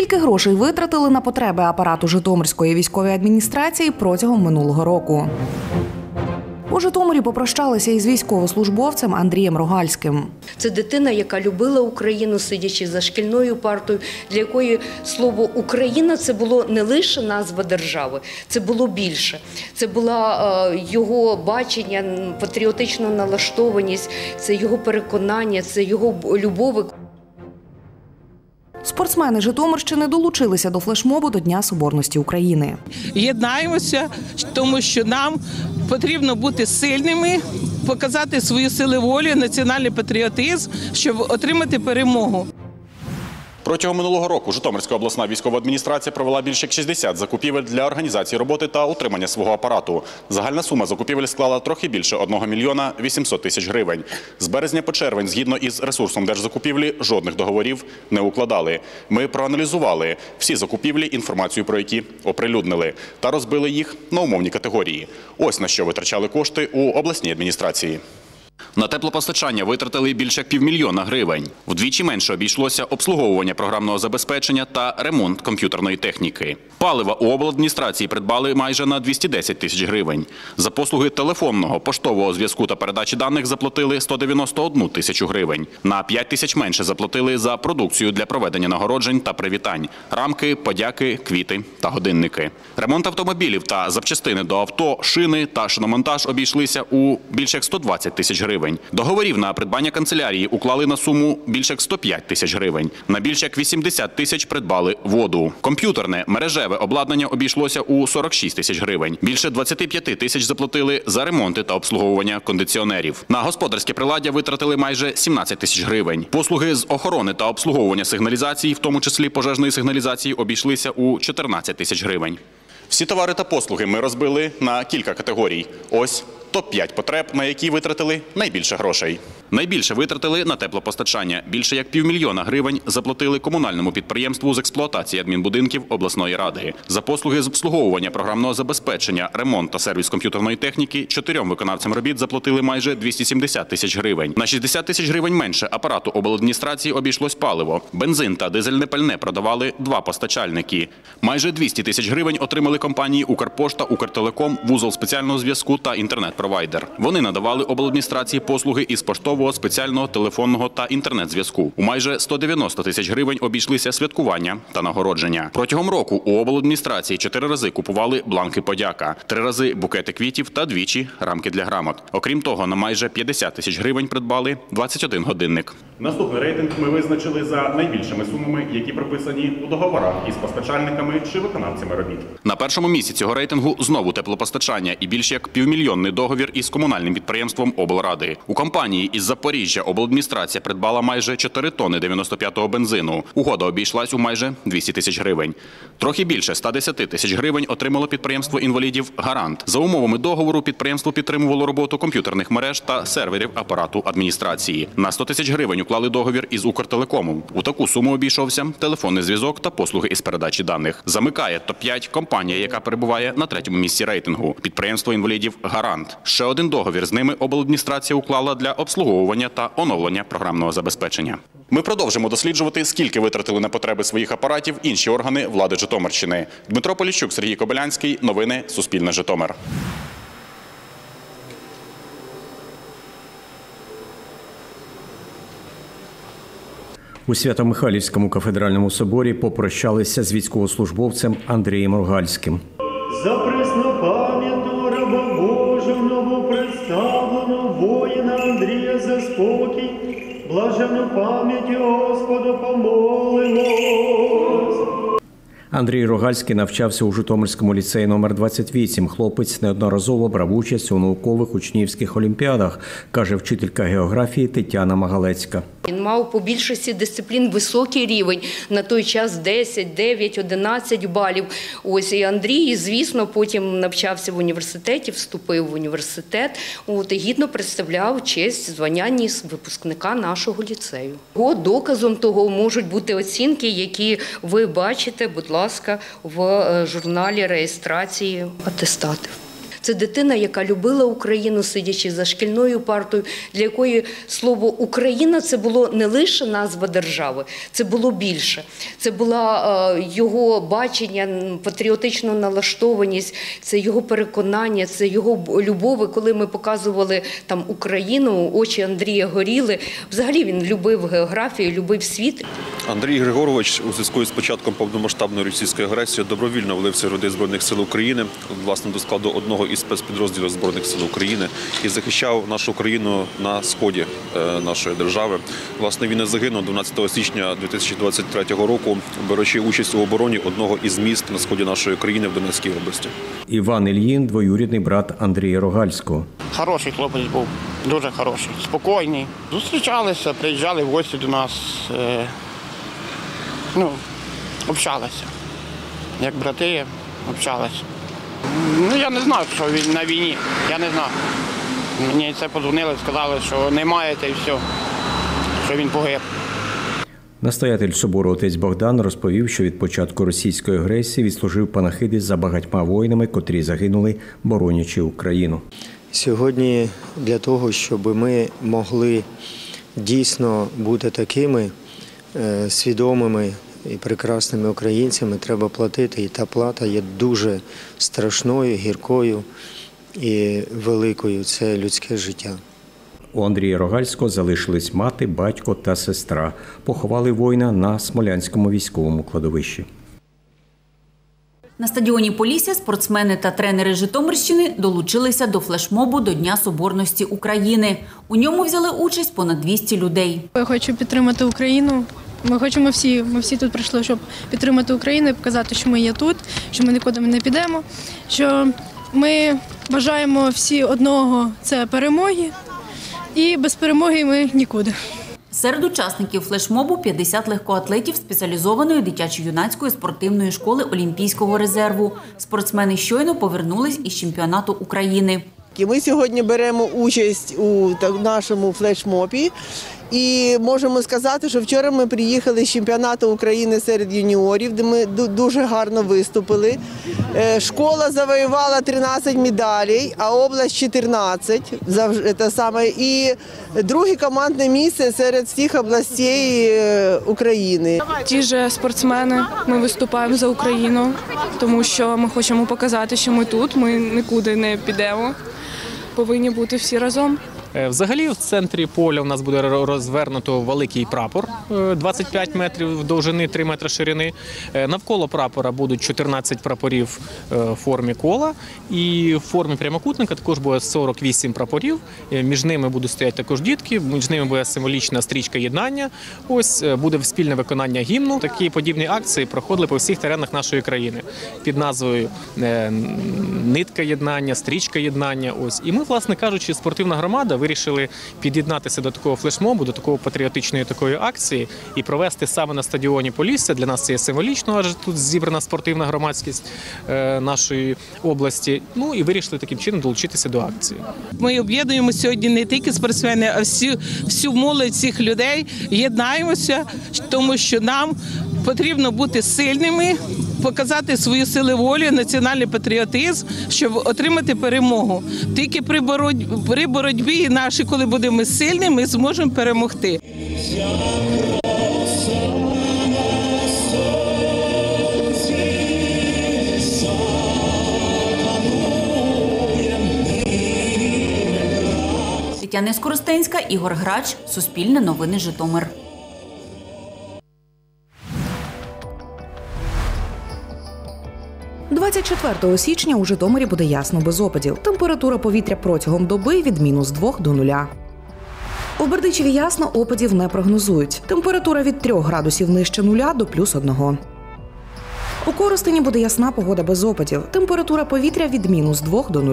Скільки грошей витратили на потреби апарату Житомирської військової адміністрації протягом минулого року? У Житомирі попрощалися із військовослужбовцем Андрієм Рогальським. Це дитина, яка любила Україну, сидячи за шкільною партою, для якої слово «Україна» – це було не лише назва держави, це було більше. Це була його бачення, патріотична налаштованість, це його переконання, це його любов. Спортсмени Житомирщини долучилися до флешмобу до Дня Соборності України. Єднаємося, тому що нам потрібно бути сильними, показати свою силу волі, національний патріотизм, щоб отримати перемогу. Протягом минулого року Житомирська обласна військова адміністрація провела більше як 60 закупівель для організації роботи та утримання свого апарату. Загальна сума закупівель склала трохи більше 1 мільйона 800 тисяч гривень. З березня по червень, згідно із ресурсом держзакупівлі, жодних договорів не укладали. Ми проаналізували всі закупівлі, інформацію про які оприлюднили, та розбили їх на умовні категорії. Ось на що витрачали кошти у обласній адміністрації. На теплопостачання витратили більше як 500 000 гривень. Вдвічі менше обійшлося обслуговування програмного забезпечення та ремонт комп'ютерної техніки. Палива у обладміністрації придбали майже на 210 тисяч гривень. За послуги телефонного, поштового зв'язку та передачі даних заплатили 191 тисячу гривень. На 5 тисяч менше заплатили за продукцію для проведення нагороджень та привітань – рамки, подяки, квіти та годинники. Ремонт автомобілів та запчастини до авто, шини та шиномонтаж обійшлися у більше як 120 тисяч гривень. Договорів на придбання канцелярії уклали на суму більше як 105 тисяч гривень. На більше як 80 тисяч придбали воду. Комп'ютерне, мережеве обладнання обійшлося у 46 тисяч гривень. Більше 25 тисяч заплатили за ремонти та обслуговування кондиціонерів. На господарське приладдя витратили майже 17 тисяч гривень. Послуги з охорони та обслуговування сигналізації, в тому числі пожежної сигналізації, обійшлися у 14 тисяч гривень. Всі товари та послуги ми розбили на кілька категорій. Ось топ-5 потреб, на які витратили найбільше грошей. Найбільше витратили на теплопостачання. Більше як 500 000 гривень заплатили комунальному підприємству з експлуатації адмінбудинків обласної ради. За послуги з обслуговування програмного забезпечення, ремонт та сервіс комп'ютерної техніки 4 виконавцям робіт заплатили майже 270 тисяч гривень. На 60 тисяч гривень менше апарату обладміністрації обійшлось паливо. Бензин та дизельне пальне продавали 2 постачальники. Майже 200 тисяч гривень отримали компанії «Укрпошта», «Укртелеком», вузол спеціального зв'язку та інтернет-провайдер. Вони надавали обладміністрації послуги із поштового, спеціального, телефонного та інтернет-зв'язку. У майже 190 тисяч гривень обійшлися святкування та нагородження. Протягом року у обладміністрації 4 рази купували бланки подяка, 3 рази букети квітів та двічі рамки для грамот. Окрім того, на майже 50 тисяч гривень придбали 21 годинник. Наступний рейтинг ми визначили за найбільшими сумами, які прописані у договорах із постачальниками чи виконавцями робіт. На першому місці цього рейтингу знову теплопостачання і більш як півмільйонний договір із комунальним підприємством облради. У компанії із Запоріжжя обладміністрація придбала майже 4 тонни 95-го бензину. Угода обійшлась у майже 200 тисяч гривень. Трохи більше 110 тисяч гривень отримало підприємство інвалідів «Гарант». За умовами договору підприємство підтримувало роботу комп'ютерних мереж та серверів апарату адміністрації. На 100 тисяч гривень уклали договір із «Укртелекомом». У таку суму обійшовся телефонний зв'язок та послуги із передачі даних. Замикає топ-5 компанія, яка перебуває на 3-му місці рейтингу – підприємство інвалідів «Гарант». Ще один договір з ними обладміністрація уклала для обслуговування та оновлення програмного забезпечення. Ми продовжимо досліджувати, скільки витратили на потреби своїх апаратів інші органи влади Житомирщини. Дмитро Поліщук, Сергій Кобилянський. Новини Суспільне Житомир. У Свято-Михайлівському кафедральному соборі попрощалися з військовослужбовцем Андрієм Рогальським. За преснопам'ятного раба Божого новопредставленого воїна Андрія за спокій, блаженну пам'яті Господа помолимось. Андрій Рогальський навчався у Житомирському ліцеї номер 28. Хлопець неодноразово брав участь у наукових учнівських олімпіадах, каже вчителька географії Тетяна Магалецька. Він мав по більшості дисциплін високий рівень, на той час 10, 9, 11 балів. Ось і Андрій, звісно, потім навчався в університеті, вступив в університет, і гідно представляв честь звання випускника нашого ліцею. Доказом того можуть бути оцінки, які ви бачите, будь ласка, в журналі реєстрації атестатів. Це дитина, яка любила Україну, сидячи за шкільною партою, для якої слово «Україна» – це було не лише назва держави, це було більше. Це була його бачення, патріотична налаштованість, це його переконання, це його любов. Коли ми показували там Україну, очі Андрія горіли. Взагалі він любив географію, любив світ. Андрій Григорович у зв'язку з початком повномасштабної російської агресії добровільно влився в ряди Збройних сил України, власне, до складу одного із спецпідрозділів Збройних сил України і захищав нашу країну на сході нашої держави. Власне, він і загинув 12 січня 2023 року, беручи участь у обороні одного із міст на сході нашої країни в Донецькій області. Іван Ільїн – двоюрідний брат Андрія Рогальського. Хороший хлопець був, дуже хороший, спокійний. Зустрічалися, приїжджали в гості до нас, общалися. Як брати, общалися. Я не знав, що він на війні, я не знав. Мені це подзвонили, сказали, що немає, та й все, що він погиб. Настоятель собору отець Богдан розповів, що від початку російської агресії відслужив панахиди за багатьма воїнами, котрі загинули, боронячи Україну. Сьогодні для того, щоб ми могли дійсно бути такими свідомими і прекрасними українцями, треба платити. І та плата є дуже страшною, гіркою і великою. Це людське життя. У Андрія Рогальського залишились мати, батько та сестра. Поховали воїна на Смолянському військовому кладовищі. На стадіоні Полісся спортсмени та тренери Житомирщини долучилися до флешмобу до Дня Соборності України. У ньому взяли участь понад 200 людей. Я хочу підтримати Україну. Ми всі тут прийшли, щоб підтримати Україну і показати, що ми є тут, що ми нікуди не підемо, що ми бажаємо всі одного – це перемоги, і без перемоги ми нікуди. Серед учасників флешмобу 50 легкоатлетів спеціалізованої дитячо-юнацької спортивної школи Олімпійського резерву. Спортсмени щойно повернулись із чемпіонату України. Ми сьогодні беремо участь у нашому флешмобі. І можемо сказати, що вчора ми приїхали з чемпіонату України серед юніорів, де ми дуже гарно виступили. Школа завоювала 13 медалей, а область 14. І друге командне місце серед всіх областей України. Ті ж спортсмени, ми виступаємо за Україну, тому що ми хочемо показати, що ми тут, ми нікуди не підемо. Повинні бути всі разом. Взагалі в центрі поля у нас буде розвернуто великий прапор 25 метрів довжини, 3 метри ширини. Навколо прапора будуть 14 прапорів в формі кола і в формі прямокутника також буде 48 прапорів. Між ними будуть стояти також дітки, між ними буде символічна стрічка єднання. Ось буде спільне виконання гімну. Такі подібні акції проходили по всіх теренах нашої країни під назвою «Нитка єднання», «Стрічка єднання». Ось. І ми, власне кажучи, спортивна громада вирішили під'єднатися до такого флешмобу, до такої патріотичної такої акції і провести саме на стадіоні Полісся. Для нас це є символічно, адже тут зібрана спортивна громадськість нашої області. Ну і вирішили таким чином долучитися до акції. Ми об'єднуємо сьогодні не тільки спортсмени, а всю молодь, всіх людей. Єднаємося, тому що нам потрібно бути сильними, показати свою силу волі, національний патріотизм, щоб отримати перемогу. Тільки при боротьбі нашій, коли будемо сильні, ми зможемо перемогти. Тетяна Скоростенська, Ігор Грач, Суспільне новини, Житомир. – 24 січня у Житомирі буде ясно без опадів. Температура повітря протягом доби від -2 до 0. У Бердичеві ясно, опадів не прогнозують. Температура від 3 градусів нижче 0 до +1. У Коростені буде ясна погода без опадів. Температура повітря від -2 до 0.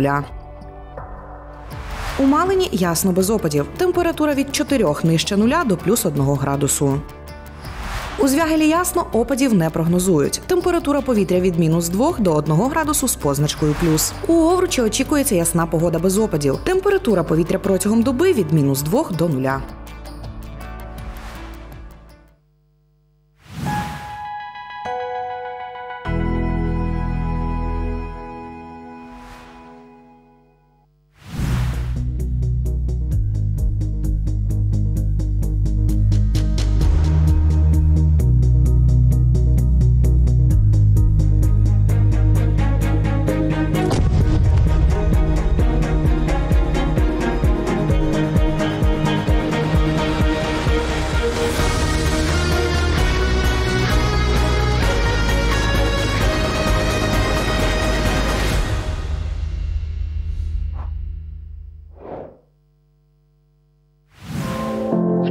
У Малині ясно без опадів. Температура від 4 нижче 0 до +1 градусу. У Звягелі ясно, опадів не прогнозують. Температура повітря від -2 до 1 градусу з позначкою плюс. У Овручі очікується ясна погода без опадів. Температура повітря протягом доби від -2 до 0.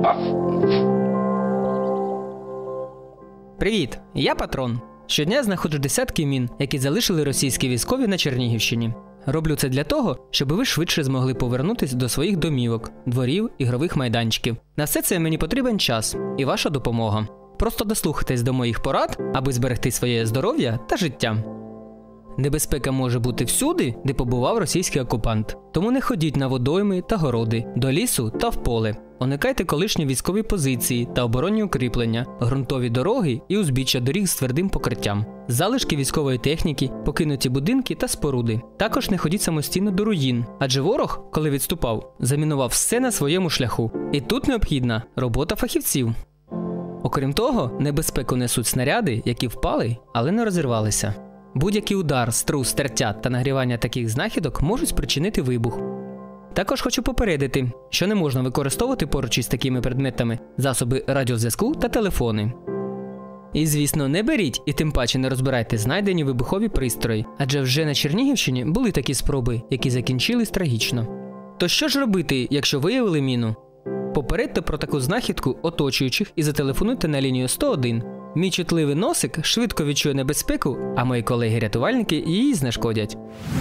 Привіт, я Патрон. Щодня знаходжу десятки мін, які залишили російські військові на Чернігівщині. Роблю це для того, щоб ви швидше змогли повернутися до своїх домівок, дворів, ігрових майданчиків. На все це мені потрібен час і ваша допомога. Просто дослухайтесь до моїх порад, аби зберегти своє здоров'я та життя. Небезпека може бути всюди, де побував російський окупант. Тому не ходіть на водойми та городи, до лісу та в поле. Уникайте колишні військові позиції та оборонні укріплення, ґрунтові дороги і узбіччя доріг з твердим покриттям, залишки військової техніки, покинуті будинки та споруди. Також не ходіть самостійно до руїн, адже ворог, коли відступав, замінував все на своєму шляху. І тут необхідна робота фахівців. Окрім того, небезпеку несуть снаряди, які впали, але не розірвалися. Будь-який удар, струс, тертя та нагрівання таких знахідок можуть спричинити вибух. Також хочу попередити, що не можна використовувати поруч із такими предметами засоби радіозв'язку та телефони. І, звісно, не беріть і тим паче не розбирайте знайдені вибухові пристрої, адже вже на Чернігівщині були такі спроби, які закінчились трагічно. То що ж робити, якщо виявили міну? Попередьте про таку знахідку оточуючих і зателефонуйте на лінію 101. Мій чутливий носик швидко відчує небезпеку, а мої колеги-рятувальники її знешкодять.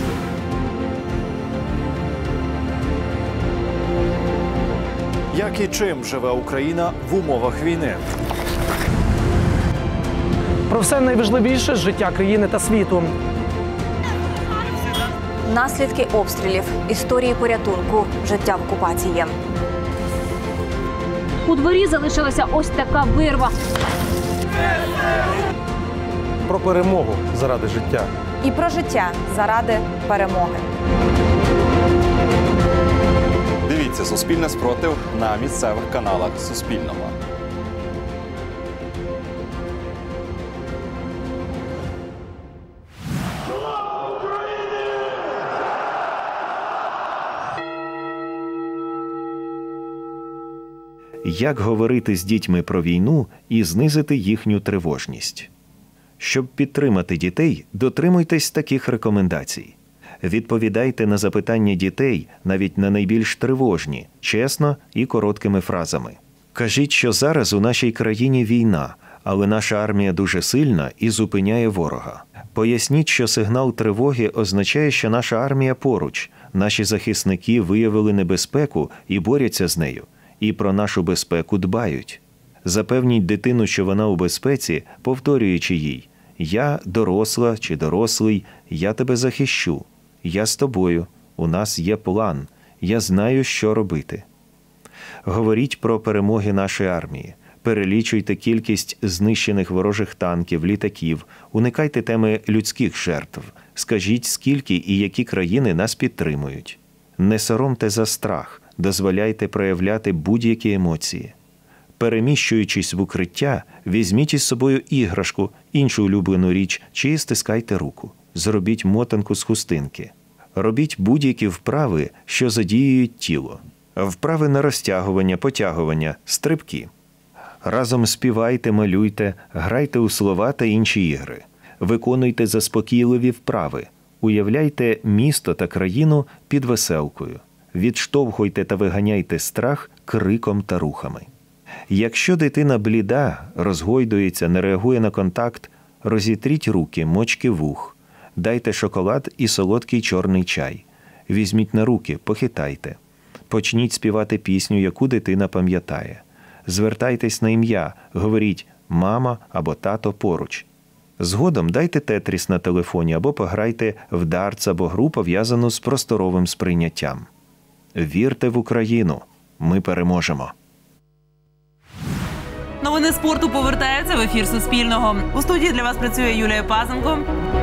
Як і чим живе Україна в умовах війни? Про все найважливіше з життя країни та світу. Наслідки обстрілів, історії порятунку, життя в окупації. У дворі залишилася ось така вирва. Про перемогу заради життя. І про життя заради перемоги. Дивіться «Суспільне спротив» на місцевих каналах Суспільного. Як говорити з дітьми про війну і знизити їхню тривожність? Щоб підтримати дітей, дотримуйтесь таких рекомендацій. Відповідайте на запитання дітей, навіть на найбільш тривожні, чесно і короткими фразами. Кажіть, що зараз у нашій країні війна, але наша армія дуже сильна і зупиняє ворога. Поясніть, що сигнал тривоги означає, що наша армія поруч, наші захисники виявили небезпеку і борються з нею, і про нашу безпеку дбають. Запевніть дитину, що вона у безпеці, повторюючи їй: «Я доросла чи дорослий, я тебе захищу. Я з тобою, у нас є план, я знаю, що робити». Говоріть про перемоги нашої армії. Перелічуйте кількість знищених ворожих танків, літаків, уникайте теми людських жертв. Скажіть, скільки і які країни нас підтримують. Не соромте за страх, дозволяйте проявляти будь-які емоції. Переміщуючись в укриття, візьміть із собою іграшку, іншу улюблену річ чи стискайте руку. Зробіть мотанку з хустинки. Робіть будь-які вправи, що задіюють тіло. Вправи на розтягування, потягування, стрибки. Разом співайте, малюйте, грайте у слова та інші ігри. Виконуйте заспокійливі вправи. Уявляйте місто та країну під веселкою. Відштовхуйте та виганяйте страх криком та рухами. Якщо дитина бліда, розгойдується, не реагує на контакт, розітріть руки, мочки вух. Дайте шоколад і солодкий чорний чай. Візьміть на руки, похитайте. Почніть співати пісню, яку дитина пам'ятає. Звертайтесь на ім'я, говоріть «мама» або «тато» поруч. Згодом дайте тетріс на телефоні або пограйте в дартс або гру, пов'язану з просторовим сприйняттям. Вірте в Україну. Ми переможемо. Новини спорту повертаються в ефір Суспільного. У студії для вас працює Юлія Пазенко.